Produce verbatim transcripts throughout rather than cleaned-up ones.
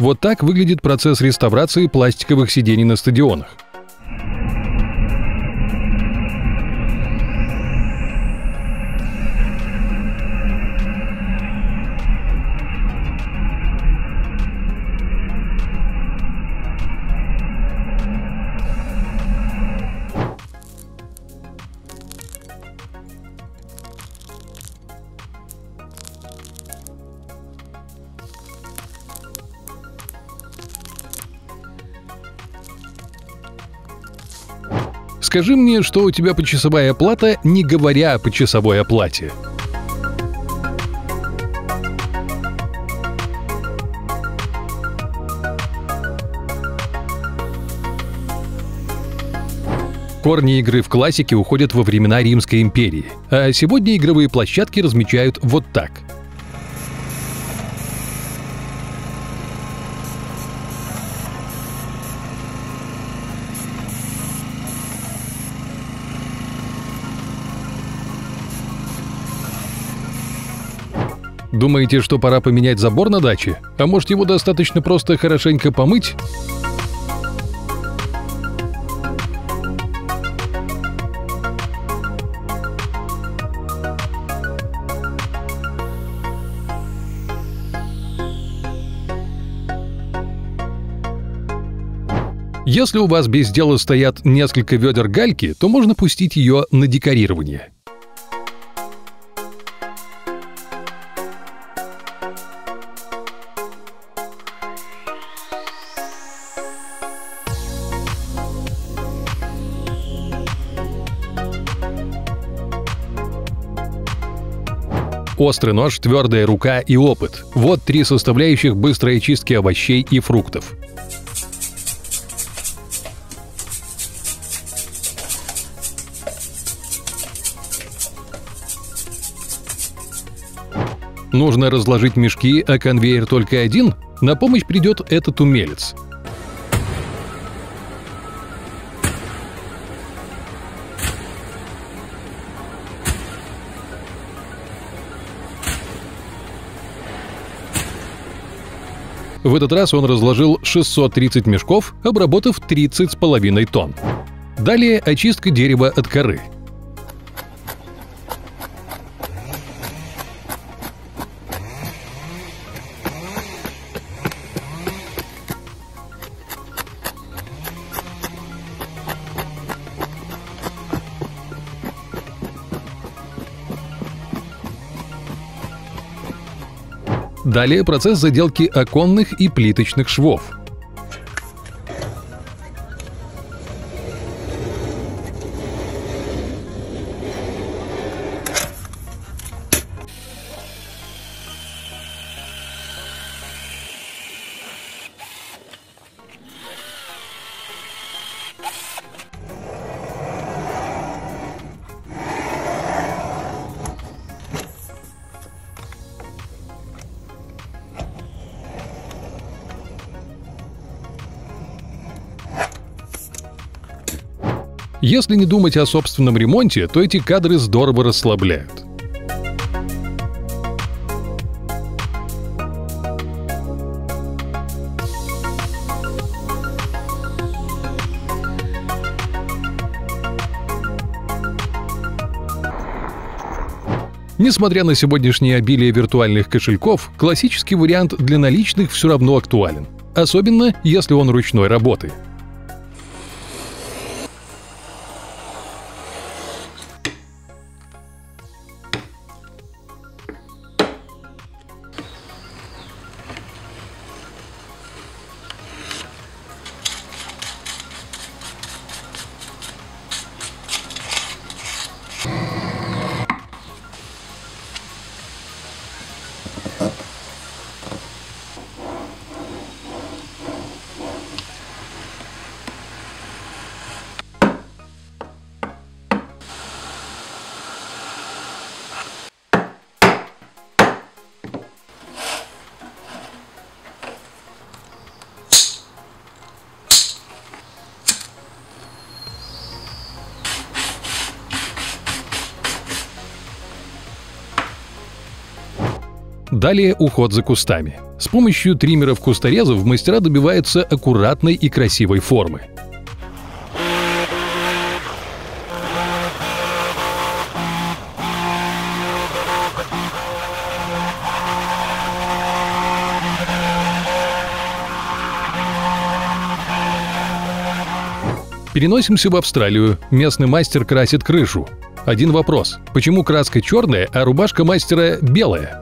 Вот так выглядит процесс реставрации пластиковых сидений на стадионах. Скажи мне, что у тебя почасовая оплата, не говоря о почасовой оплате. Корни игры в классике уходят во времена Римской империи, а сегодня игровые площадки размечают вот так. Думаете, что пора поменять забор на даче? А может, его достаточно просто хорошенько помыть? Если у вас без дела стоят несколько ведер гальки, то можно пустить ее на декорирование. Острый нож, твердая рука и опыт – вот три составляющих быстрой очистки овощей и фруктов. Нужно разложить мешки, а конвейер только один? На помощь придет этот умелец. В этот раз он разложил шестьсот тридцать мешков, обработав тридцать с половиной тонн. Далее очистка дерева от коры. Далее процесс заделки оконных и плиточных швов. Если не думать о собственном ремонте, то эти кадры здорово расслабляют. Несмотря на сегодняшнее обилие виртуальных кошельков, классический вариант для наличных все равно актуален, особенно если он ручной работы. Далее уход за кустами. С помощью триммеров-кусторезов мастера добиваются аккуратной и красивой формы. Переносимся в Австралию. Местный мастер красит крышу. Один вопрос. Почему краска черная, а рубашка мастера белая?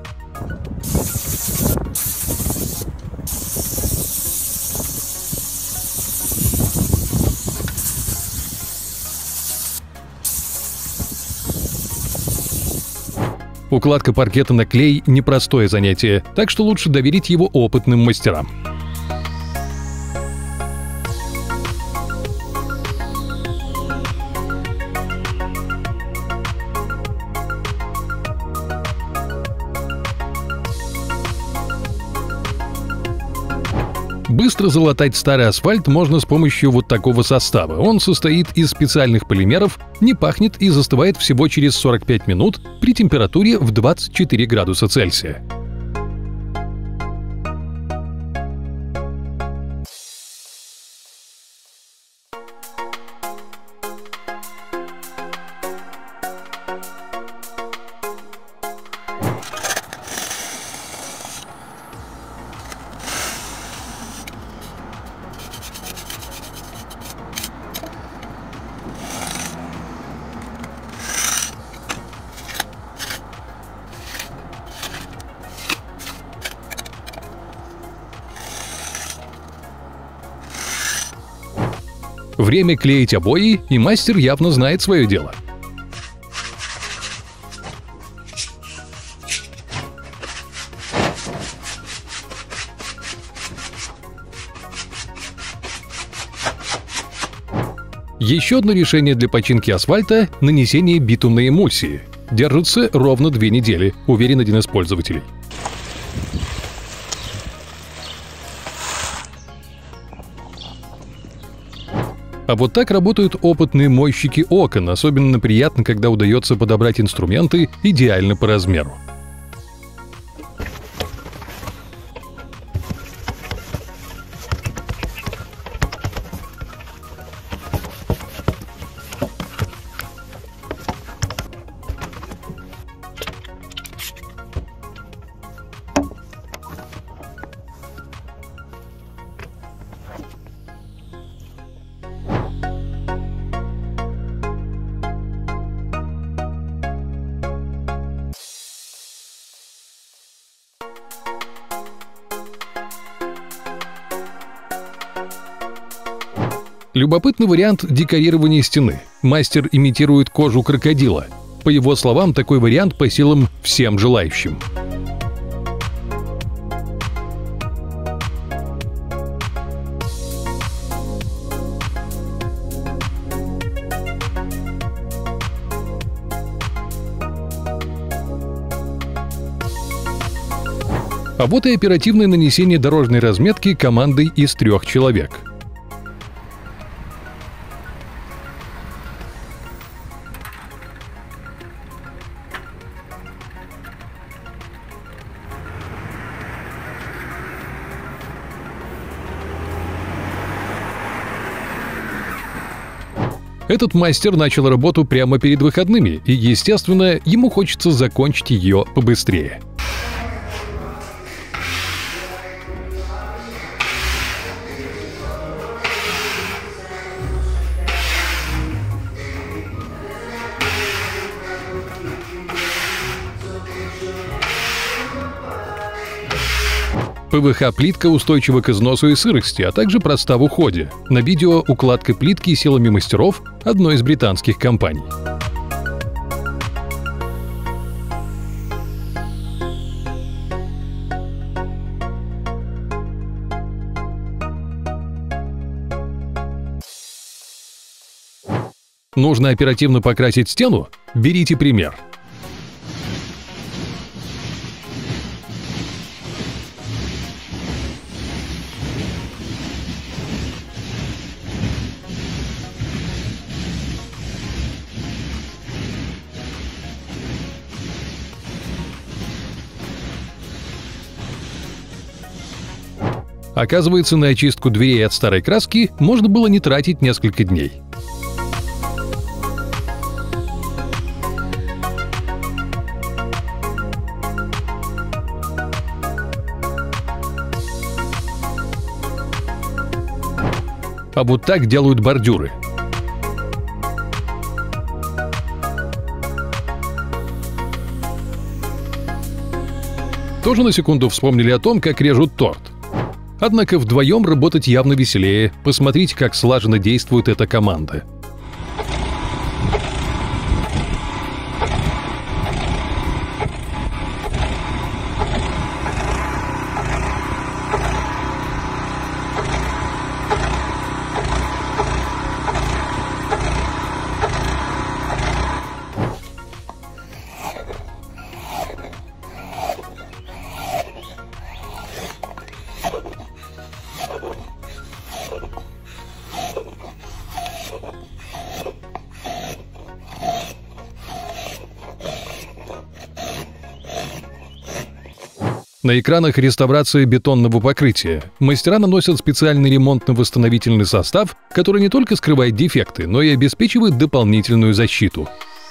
Укладка паркета на клей – непростое занятие, так что лучше доверить его опытным мастерам. Быстро залатать старый асфальт можно с помощью вот такого состава. Он состоит из специальных полимеров, не пахнет и застывает всего через сорок пять минут при температуре в двадцать четыре градуса Цельсия. Время клеить обои, и мастер явно знает свое дело. Еще одно решение для починки асфальта – нанесение битумной эмульсии. Держится ровно две недели, уверен один из пользователей. А вот так работают опытные мойщики окон. Особенно приятно, когда удается подобрать инструменты идеально по размеру. Любопытный вариант декорирования стены. Мастер имитирует кожу крокодила. По его словам, такой вариант по силам всем желающим. А вот и оперативное нанесение дорожной разметки командой из трех человек. Этот мастер начал работу прямо перед выходными, и, естественно, ему хочется закончить ее побыстрее. пэ вэ ха-плитка устойчива к износу и сырости, а также проста в уходе. На видео укладка плитки силами мастеров одной из британских компаний. Нужно оперативно покрасить стену? Берите пример. Оказывается, на очистку дверей от старой краски можно было не тратить несколько дней. А вот так делают бордюры. Тоже на секунду вспомнили о том, как режут торт. Однако вдвоем работать явно веселее. Посмотрите, как слаженно действует эта команда. На экранах реставрация бетонного покрытия. Мастера наносят специальный ремонтно-восстановительный состав, который не только скрывает дефекты, но и обеспечивает дополнительную защиту.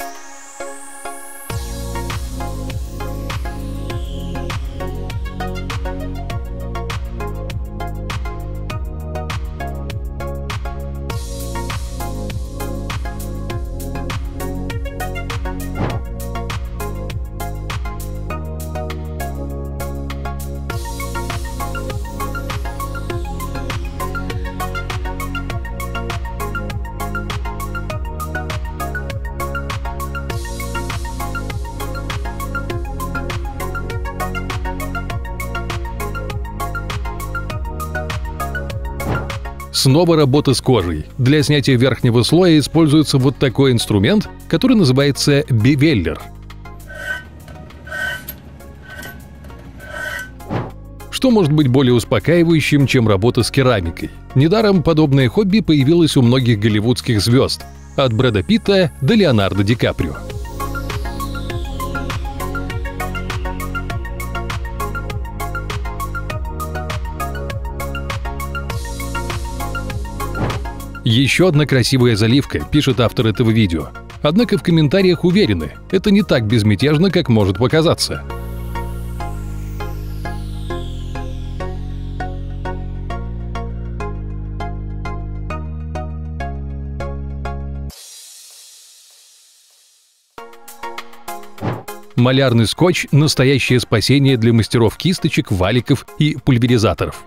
Снова работа с кожей. Для снятия верхнего слоя используется вот такой инструмент, который называется бивеллер. Что может быть более успокаивающим, чем работа с керамикой? Недаром подобное хобби появилось у многих голливудских звезд, от Брэда Питта до Леонардо Ди Каприо. Еще одна красивая заливка, пишет автор этого видео. Однако в комментариях уверены, это не так безмятежно, как может показаться. Малярный скотч – настоящее спасение для мастеров кисточек, валиков и пульверизаторов.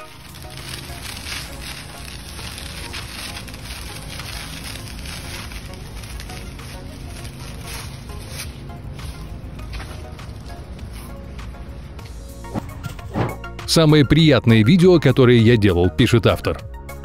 Самое приятное видео, которое я делал, пишет автор.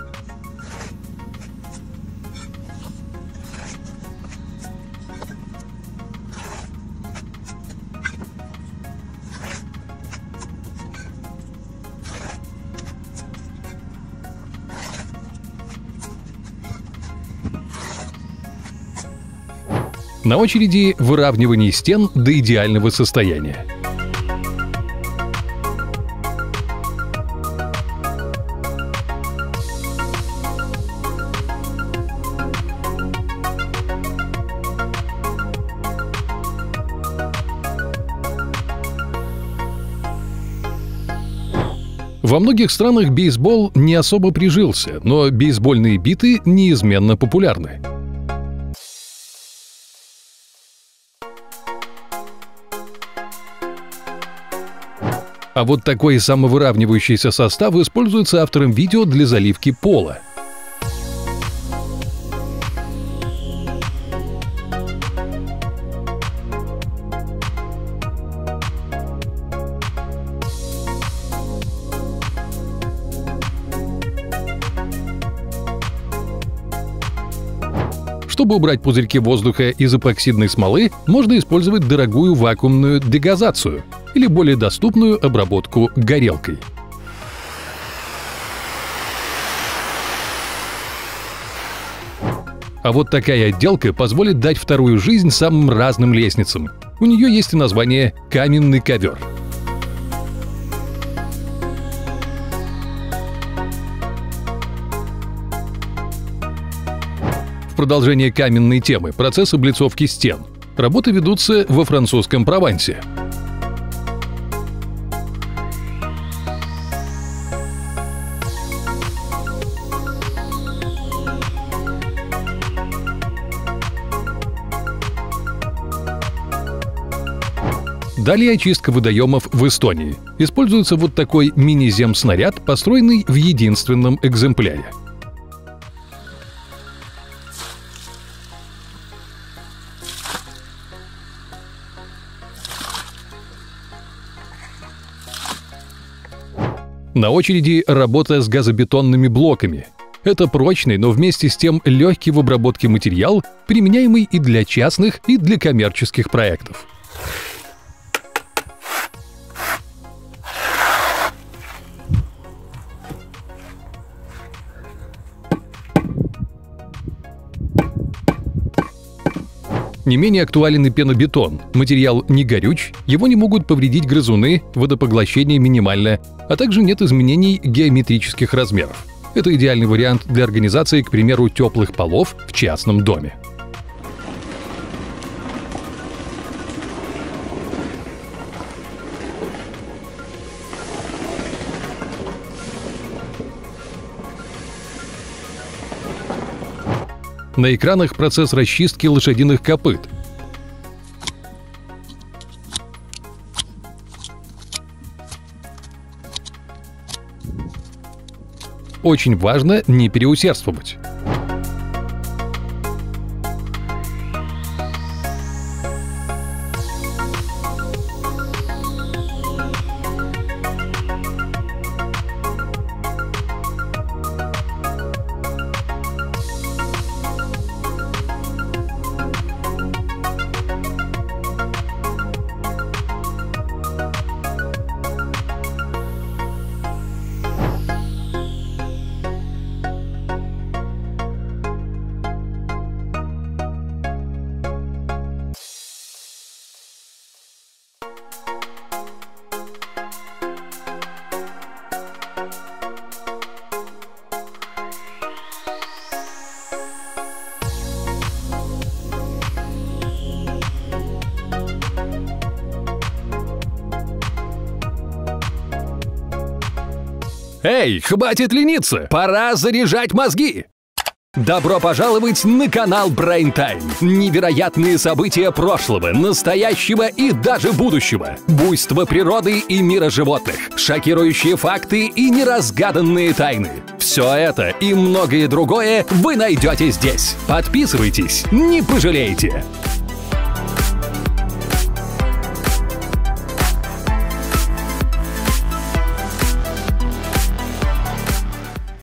На очереди выравнивание стен до идеального состояния. Во многих странах бейсбол не особо прижился, но бейсбольные биты неизменно популярны. А вот такой самовыравнивающийся состав используется автором видео для заливки пола. Чтобы убрать пузырьки воздуха из эпоксидной смолы, можно использовать дорогую вакуумную дегазацию или более доступную обработку горелкой. А вот такая отделка позволит дать вторую жизнь самым разным лестницам. У нее есть и название «каменный ковер». продолжение каменной темы, процесс облицовки стен. Работы ведутся во французском Провансе. Далее очистка водоемов в Эстонии. Используется вот такой мини-земснаряд, построенный в единственном экземпляре. На очереди работа с газобетонными блоками. Это прочный, но вместе с тем легкий в обработке материал, применяемый и для частных, и для коммерческих проектов. Не менее актуален и пенобетон. Материал не горюч, его не могут повредить грызуны, водопоглощение минимальное, а также нет изменений геометрических размеров. Это идеальный вариант для организации, к примеру, теплых полов в частном доме. На экранах процесс расчистки лошадиных копыт. Очень важно не переусердствовать. Эй, хватит лениться! Пора заряжать мозги! Добро пожаловать на канал Brain Time. Невероятные события прошлого, настоящего и даже будущего. Буйство природы и мира животных. Шокирующие факты и неразгаданные тайны. Все это и многое другое вы найдете здесь. Подписывайтесь, не пожалеете!